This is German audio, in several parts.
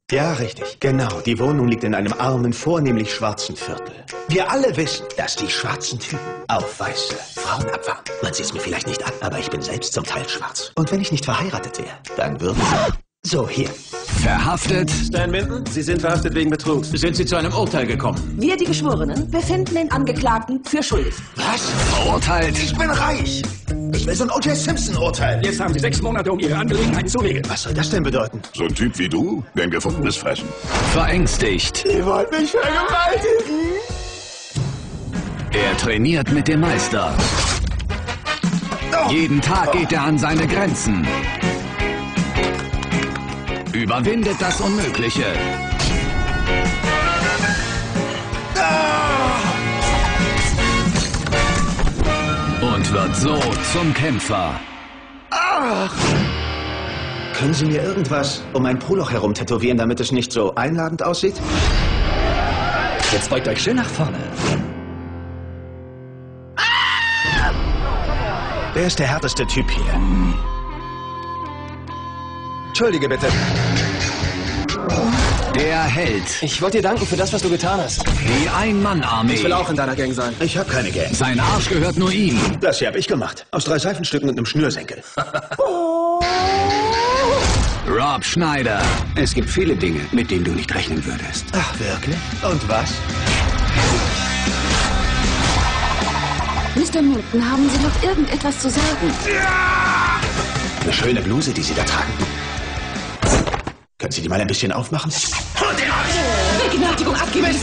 Ja, richtig. Genau. Die Wohnung liegt in einem armen, vornehmlich schwarzen Viertel. Wir alle wissen, dass die schwarzen Typen auf weiße Frauen abfahren. Man sieht es mir vielleicht nicht an, aber ich bin selbst zum Teil schwarz. Und wenn ich nicht verheiratet wäre, dann würden Sie... So, hier. Verhaftet. Stan Minton, Sie sind verhaftet wegen Betrugs. Sind Sie zu einem Urteil gekommen? Wir, die Geschworenen, befinden den Angeklagten für schuldig. Was? Verurteilt. Ich bin reich. Ich will so ein O.J. Simpson-Urteil. Jetzt haben Sie 6 Monate, um Ihre Angelegenheiten zu regeln. Was soll das denn bedeuten? So ein Typ wie du, den gefundenes Fressen. Verängstigt. Ihr wollt mich vergewaltigen. Er trainiert mit dem Meister. Jeden Tag geht er an seine Grenzen. Überwindet das Unmögliche. Und wird so zum Kämpfer. Können Sie mir irgendwas um mein Poloch herum tätowieren, damit es nicht so einladend aussieht? Jetzt beugt euch schön nach vorne. Wer ist der härteste Typ hier? Entschuldige bitte. Der Held. Ich wollte dir danken für das, was du getan hast. Die Ein-Mann-Armee. Ich will auch in deiner Gang sein. Ich habe keine Gang. Sein Arsch gehört nur ihm. Das hier habe ich gemacht. Aus 3 Seifenstücken und einem Schnürsenkel. Rob Schneider. Es gibt viele Dinge, mit denen du nicht rechnen würdest. Ach, wirklich? Und was? Mr. Minton, haben Sie noch irgendetwas zu sagen? Eine schöne Bluse, die Sie da tragen. Können Sie die mal ein bisschen aufmachen? Begnadigung abgeben!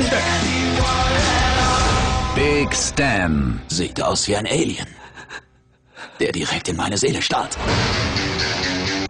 Big Stan. Sieht aus wie ein Alien, der direkt in meine Seele starrt.